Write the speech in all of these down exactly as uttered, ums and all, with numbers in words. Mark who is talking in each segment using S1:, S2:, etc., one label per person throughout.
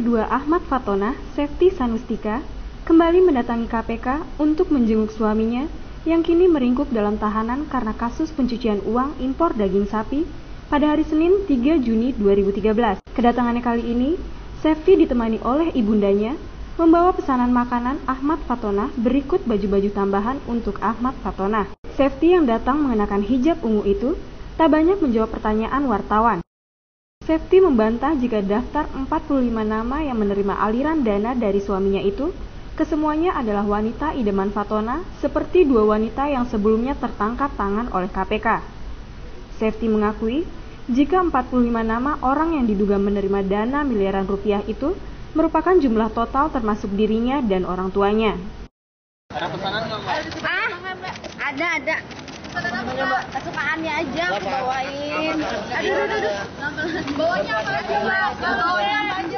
S1: kedua Ahmad Fatona, Sefty Sanustika, kembali mendatangi K P K untuk menjenguk suaminya yang kini meringkuk dalam tahanan karena kasus pencucian uang impor daging sapi pada hari Senin tiga Juni dua ribu tiga belas. Kedatangannya kali ini, Sefty ditemani oleh ibundanya membawa pesanan makanan Ahmad Fatona berikut baju-baju tambahan untuk Ahmad Fatona. Sefty yang datang mengenakan hijab ungu itu tak banyak menjawab pertanyaan wartawan. Sefty membantah jika daftar empat puluh lima nama yang menerima aliran dana dari suaminya itu kesemuanya adalah wanita idaman Fatona seperti dua wanita yang sebelumnya tertangkap tangan oleh K P K. Sefty mengakui jika empat puluh lima nama orang yang diduga menerima dana miliaran rupiah itu merupakan jumlah total termasuk dirinya dan orang tuanya.
S2: Ada pesanan nggak, Mbak?
S3: Ah, ada, ada. Kesukaannya aja aku bawain. Aduh, aduh, aduh. Bawanya apa aja, Mbak? Bawanya apa aja?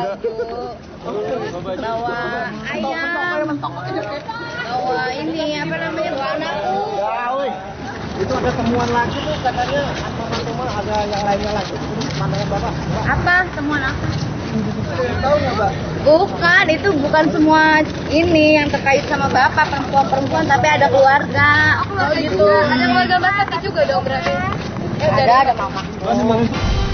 S3: Baju, bawa ayam, bawa ini, apa namanya, bawa anakku.
S2: Itu ada temuan lagi tuh katanya teman-teman ada yang lainnya lagi. Pandangan Bapak?
S3: Apa? Temuan apa?
S2: Tahu nggak, Mbak?
S3: Bukan, itu bukan semua ini yang terkait sama bapak, perempuan-perempuan, tapi ada keluarga. Oh, keluarga gitu. Ada keluarga Mbak Sefty juga dong berarti? Eh, ada, ada mama.